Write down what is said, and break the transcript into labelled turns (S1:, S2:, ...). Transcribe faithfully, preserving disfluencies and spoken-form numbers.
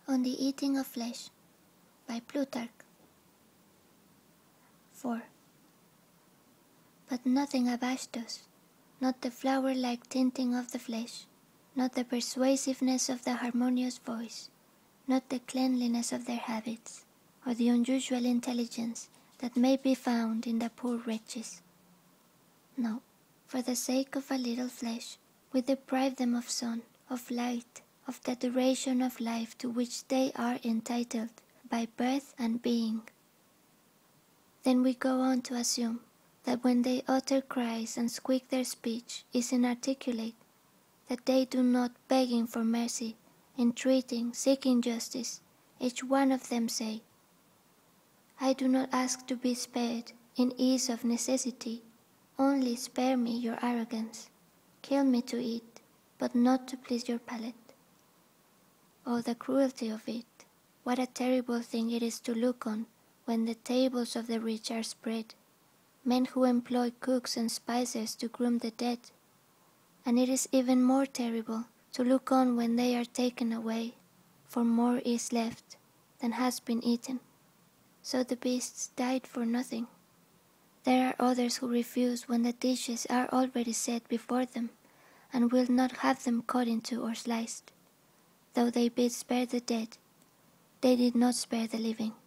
S1: On the Eating of Flesh, by Plutarch. four. But nothing abashed us, not the flower-like tinting of the flesh, not the persuasiveness of the harmonious voice, not the cleanliness of their habits, or the unusual intelligence that may be found in the poor wretches. No, for the sake of a little flesh, we deprive them of sun, of light, of the duration of life to which they are entitled by birth and being. Then we go on to assume that when they utter cries and squeak their speech is inarticulate, that they do not, begging for mercy, entreating, seeking justice, each one of them say, I do not ask to be spared in ease of necessity, only spare me your arrogance, kill me to eat, but not to please your palate. Oh, the cruelty of it! What a terrible thing it is to look on when the tables of the rich are spread, men who employ cooks and spicers to groom the dead. And it is even more terrible to look on when they are taken away, for more is left than has been eaten. So the beasts died for nothing. There are others who refuse when the dishes are already set before them, and will not have them cut into or sliced. Though they bid spare the dead, they did not spare the living.